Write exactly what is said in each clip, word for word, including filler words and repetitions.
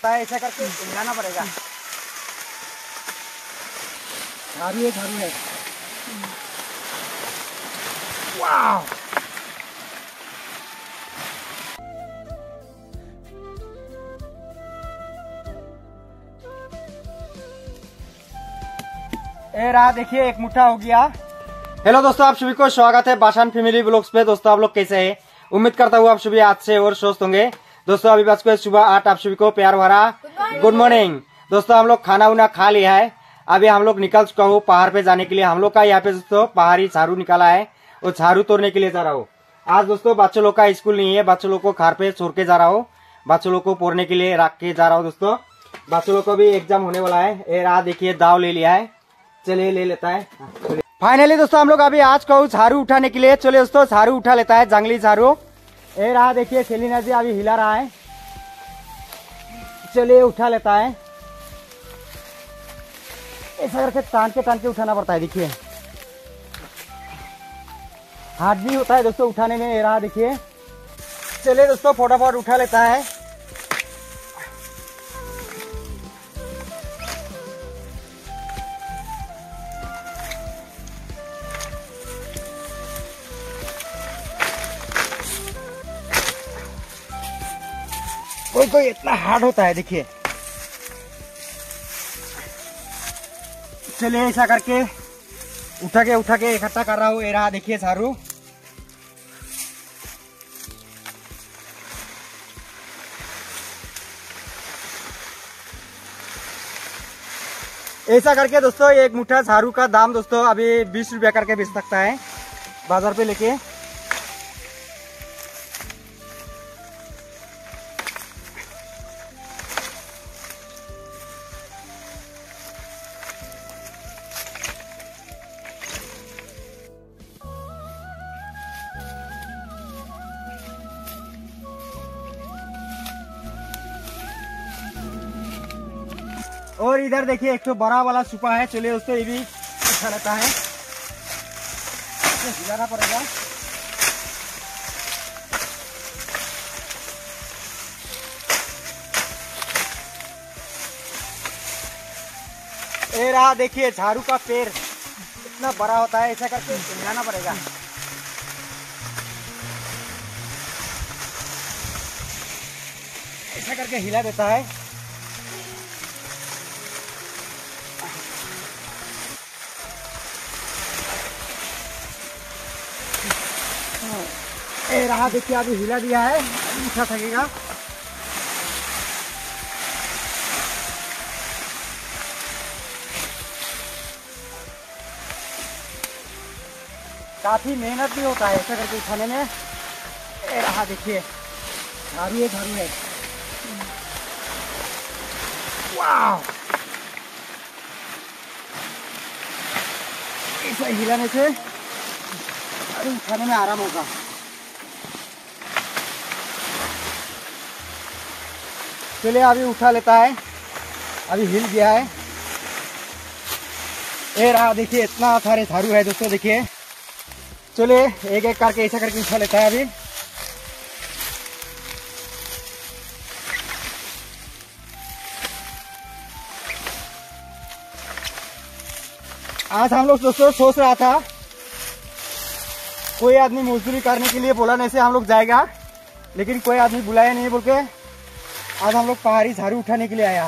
लगता है, ऐसा करके हिलाना पड़ेगा। झाड़ू है, झाड़ू है। वाह, ए रहा, देखिए एक मुट्ठा हो गया। हेलो दोस्तों, आप सभी को स्वागत है बाशान फैमिली ब्लॉग्स पे। दोस्तों आप लोग कैसे हैं? उम्मीद करता हूँ आप सभी आज से और स्वस्थ होंगे। दोस्तों अभी बज के सुबह आठ, आप सभी को प्यार भरा गुड मॉर्निंग। दोस्तों हम लोग खाना उना खा लिया है, अभी हम लोग निकल चुका हूँ पहाड़ पे जाने के लिए। हम लोग का यहाँ पे दोस्तों पहाड़ी झाड़ू निकाला है और झाड़ू तोड़ने के लिए जा रहा हूँ। आज दोस्तों बच्चों लोग का स्कूल नहीं है, बच्चों लोग को घर पे छोड़ के जा रहा हूँ, बच्चों लोग को पढ़ने के लिए रख के जा रहा हूँ। दोस्तों बच्चों लोग को भी एग्जाम होने वाला है। ये रहा देखिए, दाव ले लिया है, चलिए ले लेता है। फाइनली दोस्तों हम लोग अभी आज कहूँ झाड़ू उठाने के लिए। चलिए दोस्तों झाड़ू उठा लेता है, जंगली झाड़ू। ये रहा देखिए, सेलिना जी अभी हिला रहा है, चलिए उठा लेता है। ऐसा करके टान के टान के उठाना पड़ता है। देखिए हाथ भी होता है दोस्तों उठाने में। ये रहा देखिए, चलिए दोस्तों फटाफट उठा लेता है। कोई कोई इतना हार्ड होता है, देखिए। चलिए ऐसा करके उठा के उठा के इकट्ठा कर रहा हूँ। ये रहा देखिए झाड़ू। ऐसा करके दोस्तों एक मुट्ठा झाड़ू का दाम दोस्तों अभी बीस रुपया करके बेच सकता है बाजार पे लेके। और इधर देखिए एक तो बड़ा वाला सुपा है, चलिए उससे ये भी अच्छा रहता है, हिलाना पड़ेगा। ये रहा देखिए झाड़ू का पैर, इतना बड़ा होता है, ऐसा करके हिलाना पड़ेगा। ऐसा करके हिला देता है। ए रहा देखिए, अभी हिला दिया है, अभी उठा सकेगा। काफी मेहनत भी होता है ऐसा करके उठाने में। ए रहा देखिए, झाड़ू है, झाड़ू है। वाह, ऐसा हिलाने से अभी उठाने में आराम होगा। चलिए अभी उठा लेता है, अभी हिल गया है। ये रहा देखिए, इतना सारे झाड़ू है दोस्तों, देखिए। चलिए एक एक करके ऐसा करके उठा लेता है अभी। आज हम लोग दोस्तों सोच रहा था कोई आदमी मजदूरी करने के लिए बोला नहीं से हम लोग जाएगा, लेकिन कोई आदमी बुलाया नहीं बोल के आज हम लोग पहाड़ी झाड़ू उठाने के लिए आया।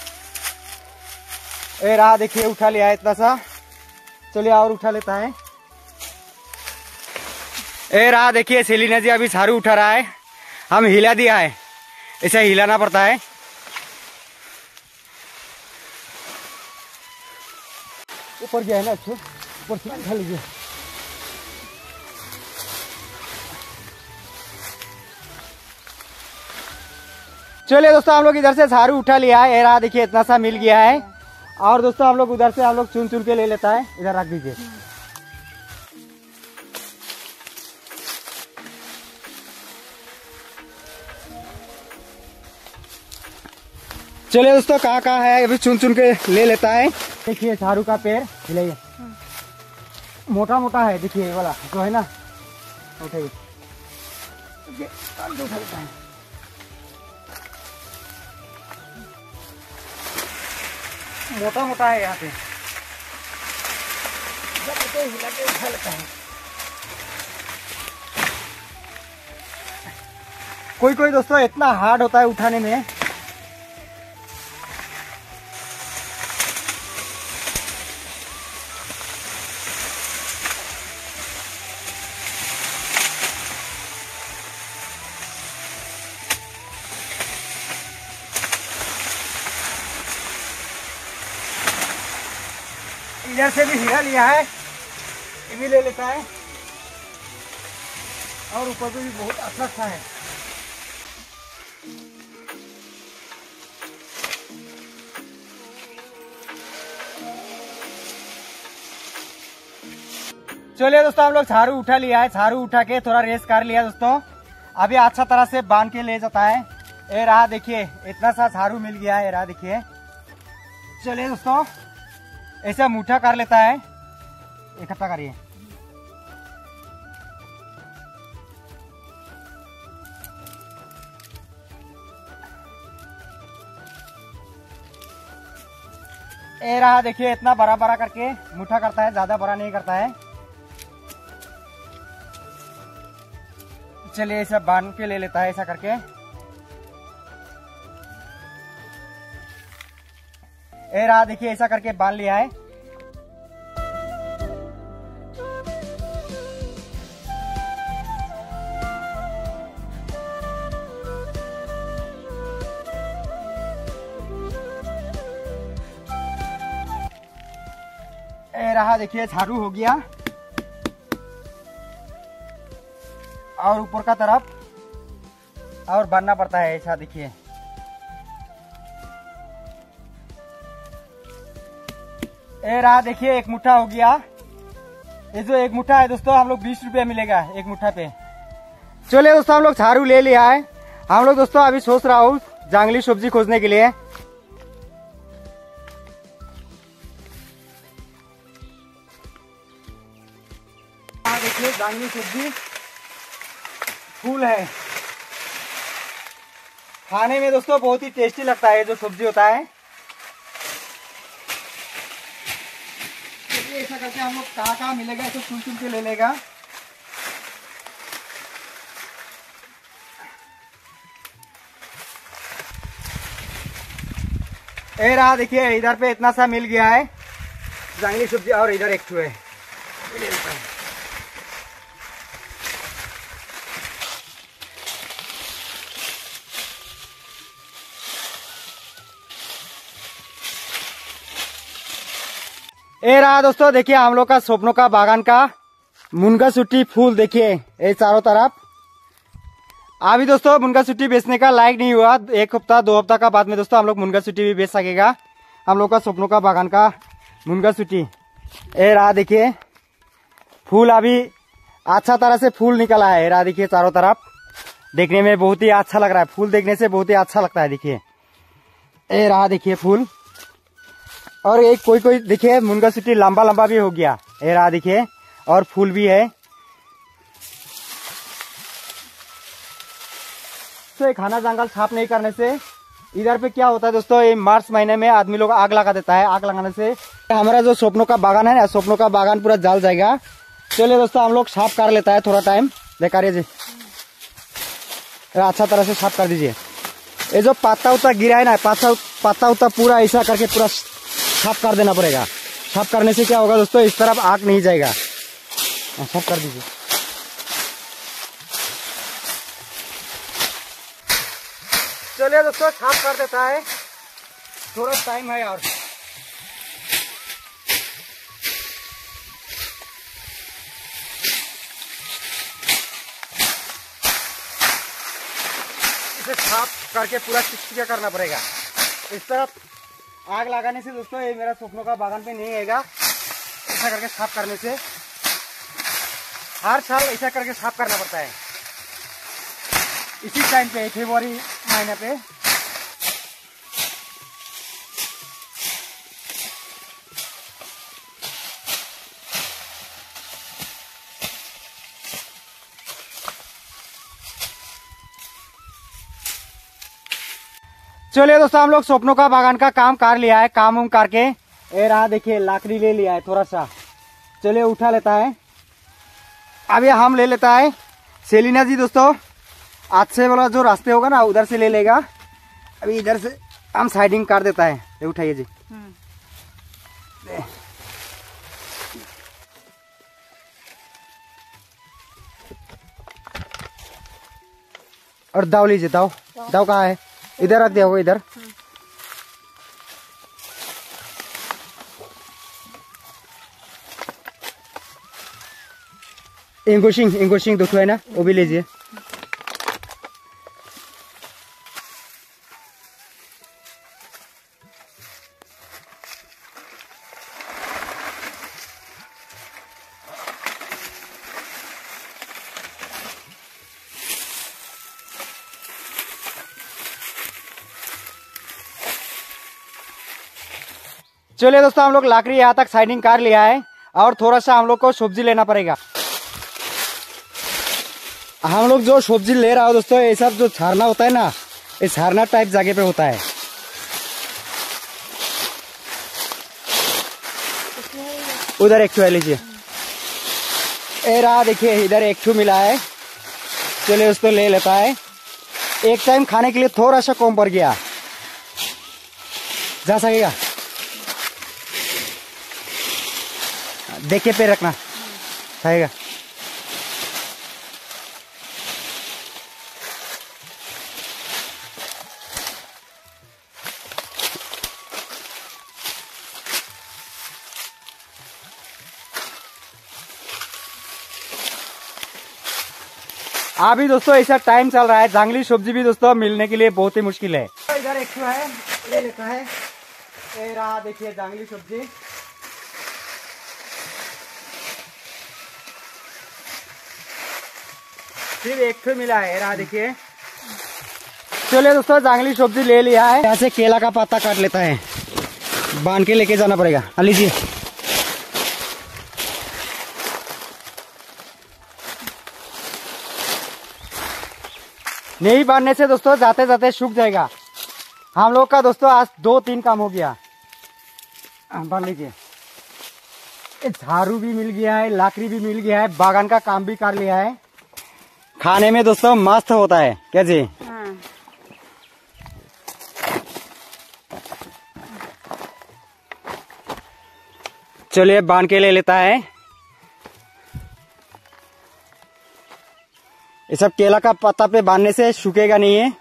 ए रहा देखिए, उठा लिया है इतना सा। चलिए और उठा लेता है। ए रहा देखिए, सेलिना जी अभी झाड़ू उठा रहा है, हम हिला दिया है, ऐसा हिलाना पड़ता है। ऊपर गया है ना, अच्छे ऊपर से उठा लीजिए। चलिए दोस्तों हम लोग इधर से झाड़ू उठा लिया है। ये रहा देखिए, इतना सा मिल गया है। और दोस्तों हम लोग उधर से हम लोग चुन चुन के ले लेता है, इधर रख दीजिए। चलिए दोस्तों कहाँ कहाँ है अभी चुन चुन के ले लेता है। देखिए झाड़ू का पैर हिलाइए, मोटा मोटा है, देखिए ये वाला जो है ना, उठाइए, उठा लेता है। मोटा मोटा है यहाँ पे, जब हिला के उठा लेता है। कोई कोई दोस्तों इतना हार्ड होता है उठाने में। इधर से भी हीरा लिया है, ये भी ले लेता है, और ऊपर पे भी बहुत अच्छा अच्छा है। चलिए दोस्तों हम लोग झाड़ू उठा लिया है, झाड़ू उठा के थोड़ा रेस्ट कर लिया दोस्तों। अभी अच्छा तरह से बांध के ले जाता है। ये रहा देखिए, इतना सा झाड़ू मिल गया है, ये रहा देखिए। चलिए दोस्तों ऐसा मुठा कर लेता है, इकट्ठा करिए। ये रहा देखिए, इतना बड़ा बड़ा करके मुठा करता है, ज्यादा बड़ा नहीं करता है। चलिए ऐसा बांध के ले लेता है, ऐसा करके। ये रहा देखिए, ऐसा करके बांध लिया है। ये रहा देखिए, झाड़ू हो गया, और ऊपर का तरफ और बांधना पड़ता है, ऐसा देखिए। ये रहा देखिए, एक मुट्ठा हो गया। ये जो एक मुट्ठा है दोस्तों, हम लोग बीस रुपया मिलेगा एक मुट्ठा पे। चलिए दोस्तों हम लोग झाड़ू ले लिया है। हम लोग दोस्तों अभी सोच रहा हूँ जंगली सब्जी खोजने के लिए। देखिए जंगली सब्जी फूल है, खाने में दोस्तों बहुत ही टेस्टी लगता है जो सब्जी होता है। ऐसा करके हम लोग कहाँ कहाँ मिलेगा तो चुन चुन के ले लेगा। ए रहा देखिए, इधर पे इतना सा मिल गया है जंगली सब्जी, और इधर एक ठो है। ए रहा दोस्तों देखिए, हम लोग का सपनों का बागान का मुनगा सुट्टी फूल देखिए, ये चारों तरफ। अभी दोस्तों मुनगा सुट्टी बेचने का लायक नहीं हुआ, एक हफ्ता दो हफ्ता का बाद में दोस्तों हम लोग मुनगा सुट्टी भी बेच सकेगा। हम लोग का सपनों का बागान का मुनगा सुट्टी। ये रहा देखिए, फूल अभी अच्छा तरह से फूल निकला है। ये रहा देखिए, चारों तरफ देखने में बहुत ही अच्छा लग रहा है, फूल देखने से बहुत ही अच्छा लगता है। देखिए ये रहा देखिए फूल, और एक कोई कोई देखिए मुनगा सुट्टी लंबा लंबा भी हो गया। ये रहा देखिए, और फूल भी है। तो खाना जंगल साफ नहीं करने से इधर पे क्या होता है दोस्तों, ये मार्च महीने में आदमी लोग आग लगा देता है। आग लगाने से हमारा जो सपनों का बागान है ना, सपनों का बागान पूरा जल जाएगा। चलिए दोस्तों हम लोग साफ कर लेता है, थोड़ा टाइम देखिए जी, अच्छा तरह से साफ कर दीजिए। ये जो पत्ता उत्ता गिरा है ना, पत्ता पत्ता उत्ता पूरा ऐसा करके पूरा साफ कर देना पड़ेगा। साफ करने से क्या होगा दोस्तों, इस तरफ आग नहीं जाएगा। साफ कर दीजिए। चलिए दोस्तों साफ कर देता है, थोड़ा टाइम है और। इसे साफ करके पूरा चिकचिका करना पड़ेगा। इस तरफ आग लगाने से दोस्तों ये मेरा सपनों का बागान पे नहीं आएगा। ऐसा करके साफ करने से हर साल ऐसा करके साफ करना पड़ता है। इसी टाइम पे फरवरी महीने पे चलिए दोस्तों, हम लोग सपनों का बागान का काम कर लिया है। काम उम करके ये रहा, देखिए लाकड़ी ले लिया है थोड़ा सा। चलिए उठा लेता है। अभी हम ले लेता है सेलिना जी। दोस्तों आज से वाला जो रास्ते होगा ना उधर से ले लेगा। अभी इधर से हम साइडिंग कर देता है। ये उठाइए जी। और दाव लीजिए। दाव दाव कहाँ है? इधर रख दिया होगा, इधर। इंगोशिंग इंगोशिंग दो है ना, वो भी लीजिए। चलिए दोस्तों, हम लोग लाकड़ी यहाँ तक साइडिंग कर लिया है और थोड़ा सा हम लोग को सब्जी लेना पड़ेगा। हम लोग जो सब्जी ले रहा हो दोस्तों, ये सब जो छारना होता है ना, ये छारना टाइप जगह पे होता है। उधर एक ठो लीजिए। ए रहा, देखिए इधर एक ठो मिला है। चलिए उसको ले लेता है। एक टाइम खाने के लिए थोड़ा सा कम पड़ गया, जा सकेगा। देखिए पे रखना, खाएगा। अभी दोस्तों ऐसा टाइम चल रहा है, जंगली सब्जी भी दोस्तों मिलने के लिए बहुत ही मुश्किल है। तो इधर एक ठो है, ले लेता है। ये रहा, देखिए जंगली सब्जी। सिर्फ एक ठो मिला है, रहा देखिए। चलिए दोस्तों, जंगली सब्जी ले लिया है। यहाँ से केला का पत्ता काट लेता है, बांध के लेके जाना पड़ेगा। लीजिए। नहीं बांधने से दोस्तों जाते जाते सूख जाएगा। हम लोग का दोस्तों आज दो तीन काम हो गया। बांध लीजिए। झाड़ू भी मिल गया है, लाकड़ी भी मिल गया है, बागान का काम भी कर लिया है। खाने में दोस्तों मस्त होता है, क्या जी? हाँ। चलिए बांध के ले लेता है। ये सब केला का पत्ता पे बांधने से सूखेगा नहीं है।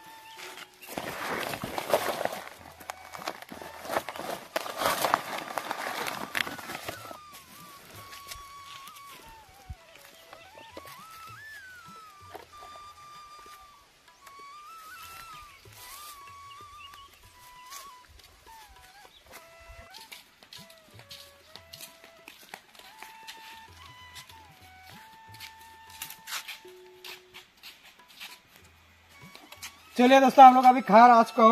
चलिए दोस्तों, हम लोग अभी खा आज को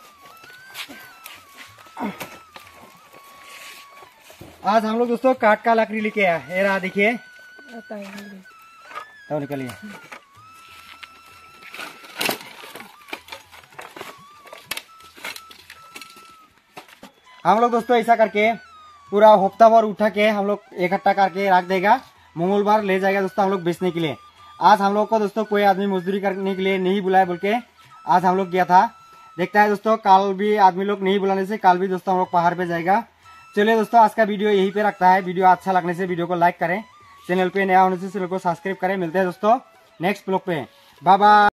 आज हम लोग दोस्तों काट का लकड़ी लेके आया। ये रहा देखिए, तो निकलिए। हम लोग दोस्तों ऐसा करके पूरा हफ्ता भर उठा के हम लोग इकट्ठा करके रख देगा। मंगलवार ले जाएगा दोस्तों हम लोग बेचने के लिए। आज हम लोग को दोस्तों कोई आदमी मजदूरी करने के लिए नहीं बुलाया, बोल के आज हम लोग गया था। देखता है दोस्तों, कल भी आदमी लोग नहीं बुलाने से कल भी दोस्तों हम लोग पहाड़ पे जाएगा। चलिए दोस्तों, आज का वीडियो यहीं पे रखता है। वीडियो अच्छा लगने से वीडियो को लाइक करें, चैनल पे नया होने से चैनल को सब्सक्राइब करें। मिलते हैं दोस्तों नेक्स्ट ब्लॉग पे। Bye bye.